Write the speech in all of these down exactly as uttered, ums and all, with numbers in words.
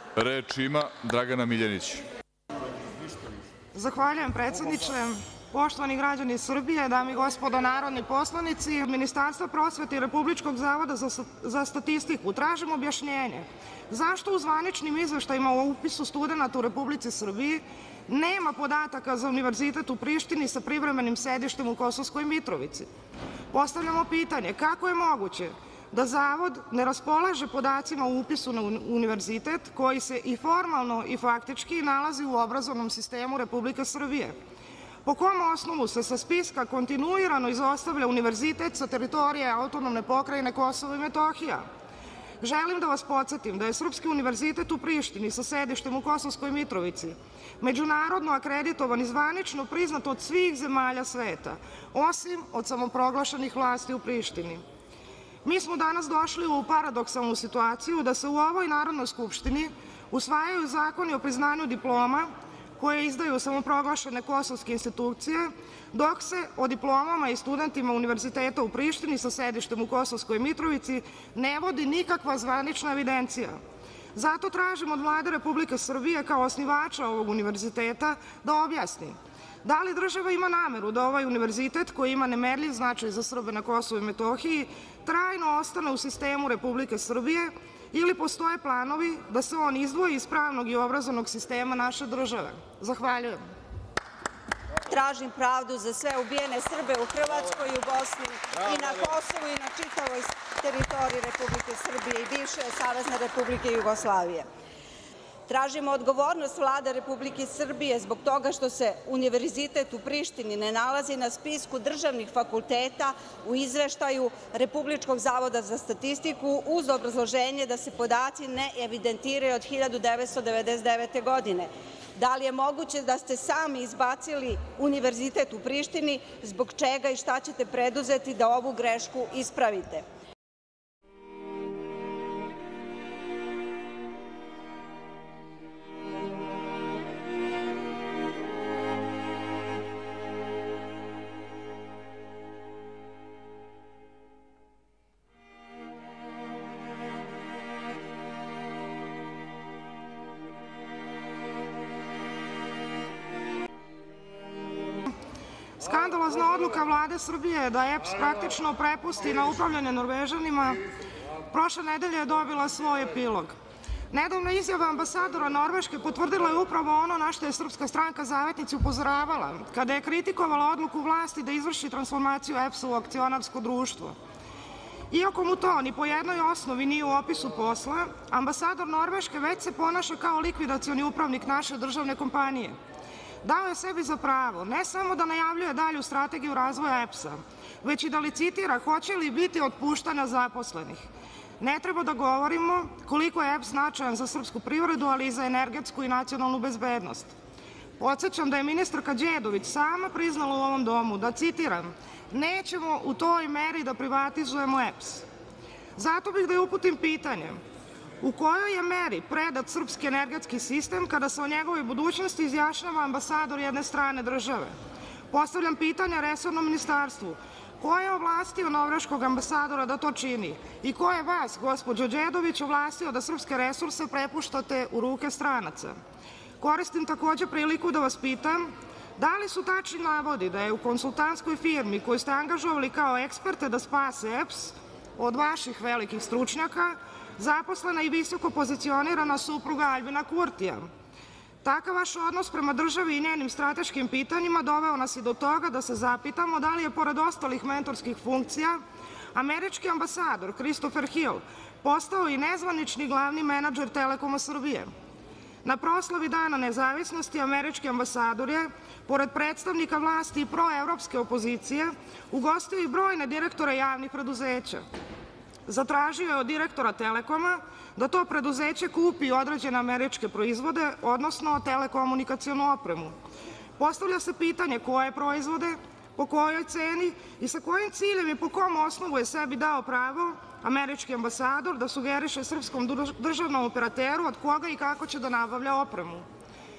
Reč ima Dragana Miljanić. Zahvaljujem, predsedniče. Poštovani građani Srbije, dame i gospodo narodni poslanici, od Ministarstva prosvete i Republičkog zavoda za statistiku tražim objašnjenje zašto u zvaničnim izveštajima o upisu studenata u Republici Srbiji nema podataka za Univerzitet u Prištini sa privremenim sedištem u Kosovskoj Mitrovici. Postavljamo pitanje kako je moguće da Zavod ne raspolaže podacima o upisu na univerzitet koji se i formalno i faktički nalazi u obrazovnom sistemu Republike Srbije. Po kom osnovu se sa spiska kontinuirano izostavlja univerzitet sa teritorije autonomne pokrajine Kosovo i Metohija? Želim da vas podsetim da je Srpski univerzitet u Prištini sa sedištem u Kosovskoj Mitrovici međunarodno akreditovan i zvanično priznat od svih zemalja sveta, osim od samoproglašenih vlasti u Prištini. Mi smo danas došli u paradoksalnu situaciju da se u ovoj Narodnoj skupštini usvajaju zakoni o priznanju diploma koje izdaju samoproglašene kosovske institucije, dok se o diplomama i studentima Univerziteta u Prištini sa sedištem u Kosovskoj Mitrovici ne vodi nikakva zvanična evidencija. Zato tražim od Vlade Republike Srbije kao osnivača ovog univerziteta da objasni da li država ima nameru da ovaj univerzitet, koji ima nemerljiv značaj za Srbe na Kosovu i Metohiji, trajno ostane u sistemu Republike Srbije ili postoje planovi da se on izdvoji iz pravnog i obrazovnog sistema naše države. Zahvaljujem. Tražim pravdu za sve ubijene Srbe u Hrvatskoj i u Bosni i na Kosovu i na čitavoj teritoriji Republike Srbije i bivše Savezne Republike Jugoslavije. Tražimo odgovornost Vlade Republike Srbije zbog toga što se Univerzitet u Prištini ne nalazi na spisku državnih fakulteta u izveštaju Republičkog zavoda za statistiku uz obrazloženje da se podaci ne evidentiraju od hiljadu devetsto devedeset devete. godine. Da li je moguće da ste sami izbacili Univerzitet u Prištini, zbog čega i šta ćete preduzeti da ovu grešku ispravite? Skandalozna odluka Vlade Srbije da E P S praktično prepusti na upravljanje Norvežanima prošle nedelje je dobila svoj epilog. Nedavna izjava ambasadora Norveške potvrdila je upravo ono na što je Srpska stranka Zavetnici upozoravala kada je kritikovala odluku vlasti da izvrši transformaciju E P S-a u akcionarsko društvo. Iako mu to ni po jednoj osnovi nije u opisu posla, ambasador Norveške već se ponaša kao likvidacioni upravnik naše državne kompanije. Dao je sebi za pravo ne samo da najavljuje dalju strategiju razvoja E P S-a, već i da licitira hoće li biti otpuštanja zaposlenih. Ne treba da govorimo koliko je E P S značajan za srpsku privredu, ali i za energetsku i nacionalnu bezbednost. Podsećam da je ministarka Đedović sama priznala u ovom domu da, citiram, nećemo u toj meri da privatizujemo E P S. Zato bih da je uputim pitanje u kojoj je meri predat srpski energetski sistem kada se o njegovoj budućnosti izjašnjava ambasador jedne strane države. Postavljam pitanje resornom ministarstvu. Ko je ovlastio norveškog ambasadora da to čini i ko je vas, gospođo Đedović, ovlastio da srpske resurse prepuštate u ruke stranaca? Koristim takođe priliku da vas pitam da li su tačni navodi da je u konsultantskoj firmi koju ste angažovali kao eksperte da spase E P S od vaših velikih stručnjaka zaposlena i visoko pozicionirana supruga Aljbina Kurtija. Takav vaš odnos prema državi i njenim strateškim pitanjima doveo nas i do toga da se zapitamo da li je, pored ostalih mentorskih funkcija, američki ambasador Christopher Hill postao i nezvanični glavni menadžer Telekoma Srbije. Na proslavi Dana nezavisnosti američki ambasador je, pored predstavnika vlasti i proevropske opozicije, ugostio i brojne direktore javnih preduzeća. Zatražio je od direktora Telekoma da to preduzeće kupi određene američke proizvode, odnosno telekomunikacionu opremu. Postavlja se pitanje koje proizvode, po kojoj ceni i sa kojim ciljem i po kom osnovu je sebi dao pravo američki ambasador da sugeriše srpskom državnom operateru od koga i kako će da nabavlja opremu.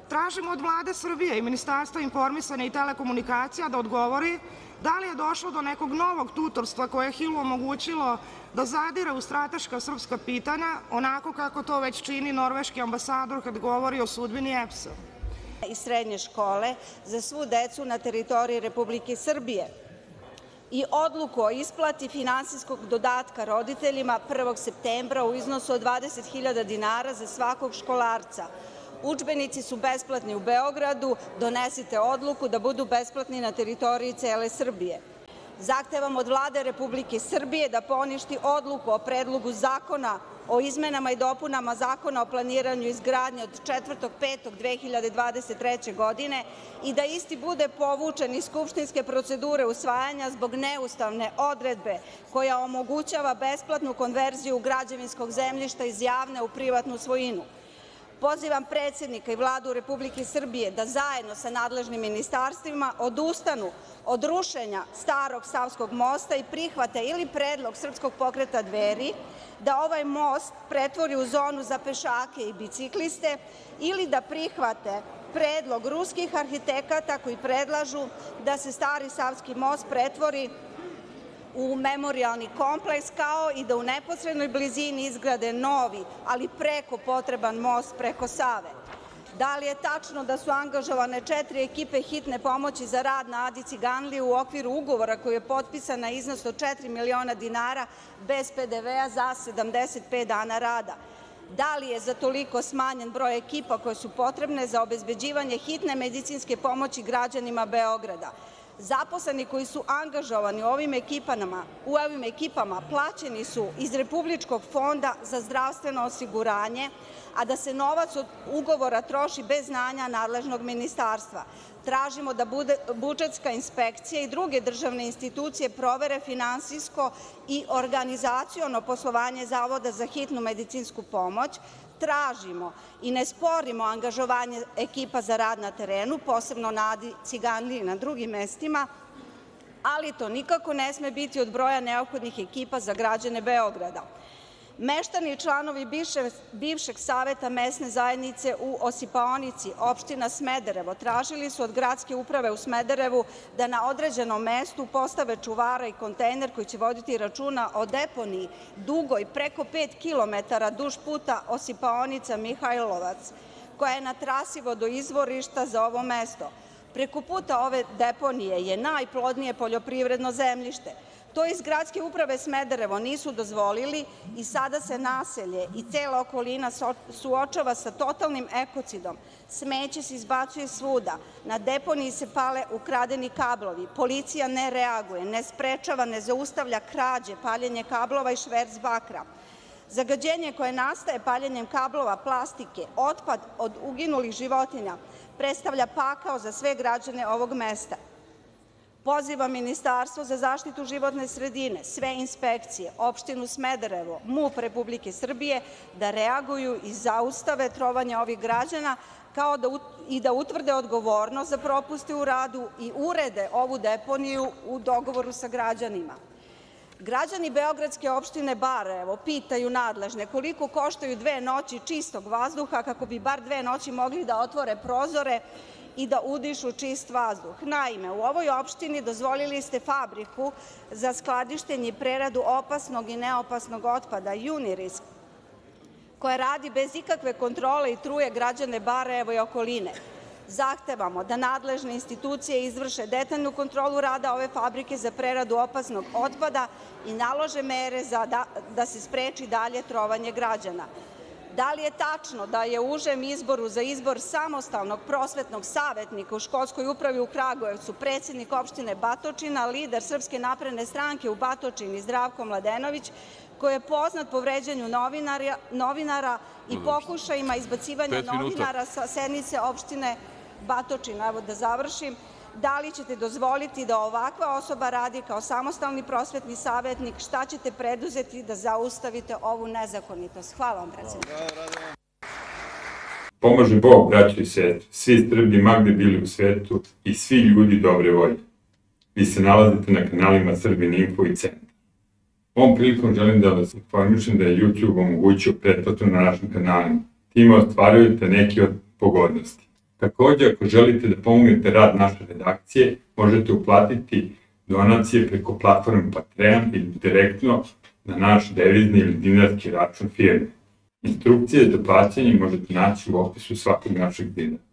Tražimo od Vlade Srbije i Ministarstva informisanja i telekomunikacija da odgovori da li je došlo do nekog novog tutorstva koje je Hilu omogućilo da zadire u strateška srpska pitanja, onako kako to već čini norveški ambasador kad govori o sudbini E P S-a. I srednje škole za svu decu na teritoriji Republike Srbije i odluku o isplati finansijskog dodatka roditeljima prvog septembra u iznosu od dvadeset hiljada dinara za svakog školarca. Udžbenici su besplatni u Beogradu, donesite odluku da budu besplatni na teritoriji cele Srbije. Zahtevam od Vlade Republike Srbije da poništi odluku o predlogu zakona o izmenama i dopunama Zakona o planiranju i izgradnji od četvrtog petog dve hiljade dvadeset treće. godine i da isti bude povučen iz skupštinske procedure usvajanja zbog neustavne odredbe koja omogućava besplatnu konverziju građevinskog zemljišta iz javne u privatnu svojinu. Pozivam predsednika i Vladu Republike Srbije da zajedno sa nadležnim ministarstvima odustanu od rušenja starog Savskog mosta i prihvate ili predlog Srpskog pokreta Dveri da ovaj most pretvori u zonu za pešake i bicikliste ili da prihvate predlog ruskih arhitekata koji predlažu da se stari Savski most pretvori u memorijalni kompleks, kao i da u neposrednoj blizini izgrade novi, ali preko potreban most preko Save. Da li je tačno da su angažovane četiri ekipe hitne pomoći za rad na Adi Ciganliji u okviru ugovora koji je potpisan na iznos od četiri miliona dinara bez P D V-a za sedamdeset pet dana rada? Da li je za toliko smanjen broj ekipa koje su potrebne za obezbeđivanje hitne medicinske pomoći građanima Beograda? Zaposleni koji su angažovani u ovim ekipama, u ovim ekipama plaćeni su iz Republičkog fonda za zdravstveno osiguranje, a da se novac od ugovora troši bez znanja nadležnog ministarstva. Tražimo da budžetska inspekcija i druge državne institucije provere finansijsko i organizaciono poslovanje Zavoda za hitnu medicinsku pomoć. Tražimo i ne sporimo angažovanje ekipa za rad na terenu, posebno na Adi Ciganliji i na drugim mestima, ali to nikako ne sme biti od broja neophodnih ekipa za građane Beograda. Meštani i članovi bivšeg saveta mesne zajednice u Osipaonici, opština Smederevo, tražili su od gradske uprave u Smederevu da na određenom mestu postave čuvara i kontejner koji će voditi računa o deponiji dugoj preko pet kilometara duž puta Osipaonica-Mihajlovac, koja je na trasi vodoizvorišta za ovo mesto. Preko puta ove deponije je najplodnije poljoprivredno zemljište. To iz gradske uprave Smederevo nisu dozvolili i sada se naselje i cela okolina suočava sa totalnim ekocidom. Smeće se izbacuje svuda, na deponiji se pale ukradeni kablovi, policija ne reaguje, ne sprečava, ne zaustavlja krađe, paljenje kablova i šverc bakra. Zagađenje koje nastaje paljenjem kablova, plastike, otpad od uginulih životinja predstavlja pakao za sve građane ovog mesta. Pozivam Ministarstvo za zaštitu životne sredine, sve inspekcije, opštinu Smederevo, MUP Republike Srbije da reaguju i zaustave trovanje ovih građana, kao i da utvrde odgovornost za propuste u radu i urede ovu deponiju u dogovoru sa građanima. Građani beogradske opštine Barajevo pitaju nadležne koliko koštaju dve noći čistog vazduha kako bi bar dve noći mogli da otvore prozore i da udišu čist vazduh. Naime, u ovoj opštini dozvolili ste fabriku za skladištenje i preradu opasnog i neopasnog otpada Junirisk, koja radi bez ikakve kontrole i truje građane Barajeva i okoline. Zahtevamo da nadležne institucije izvrše detaljnu kontrolu rada ove fabrike za preradu opasnog otpada i nalože mere da se spreči dalje trovanje građana. Da li je tačno da je u užem izboru za izbor samostalnog prosvetnog savetnika u školskoj upravi u Kragujevcu predsednik opštine Batočina, lider Srpske napredne stranke u Batočini Zdravko Mladenović, koji je poznat po vređanju novinara i pokušajima izbacivanja novinara sa sednice opštine Batočina? Evo da završim. Da li ćete dozvoliti da ovakva osoba radi kao samostalni prosvetni savetnik? Šta ćete preduzeti da zaustavite ovu nezakonitost? Hvala vam, predsedniče. Pomože Bog, braćo i sestre, svi Srbi ma gde bili u svetu i svi ljudi dobre volje. Vi se nalazite na kanalima Srbin Info i Centar. Ovom prilikom želim da vas informišem da je YouTube omogućio pretplatu na našim kanalima. Time ostvarujete neke od pogodnosti. Takođe, ako želite da pomognete rad naše redakcije, možete uplatiti donacije preko platforme Patreon ili direktno na naš devizni ili dinarski račun firme. Instrukcije za plaćanje možete naći u opisu svakog našeg videa.